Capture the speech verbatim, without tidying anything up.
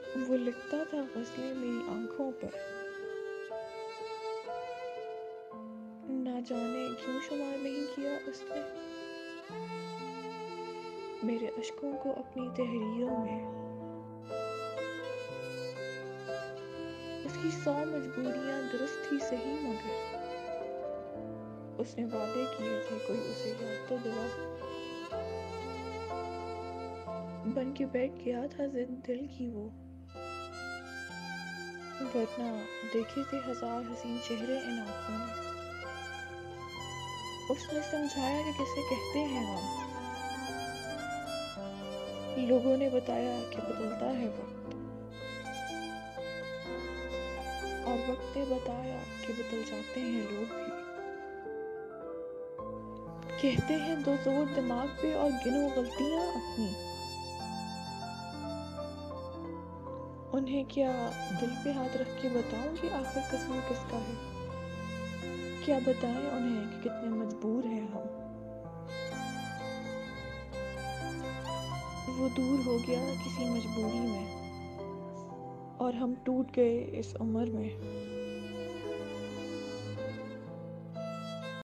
वो लिखता था गज़लें मेरी आँखों पर, ना जाने क्यों शुमार नहीं किया उसने मेरे अश्कों को अपनी तहरीरों में। उसकी सौ मजबूरियाँ दुरुस्त थी सही, मगर उसने वादे किए थे कोई उसे याद तो दिला। बन के बैठ गया था जिद दिल की वो, वरना देखे थे हजार हसीन चेहरे इन आँखों ने। उसने समझाया कि किसे कहते हैं गम, लोगों ने बताया कि बदलता है वक्त, और वक्त ने बताया कि बदल जाते हैं लोग भी। कहते हैं दो जोर दिमाग पे और गिनो गलतियां अपनी, उन्हें क्या दिल पे हाथ रख के बताऊं कि आखिर कसूर किसका है? क्या बताएं उन्हें कि कितने मजबूर हैं हम। वो दूर हो गया किसी मजबूरी में, और हम टूट गए इस उम्र में।